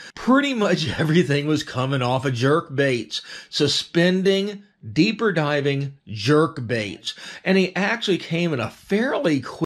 Pretty much everything was coming off of jerk baits, suspending, deeper diving jerk baits. And he actually came in a fairly quick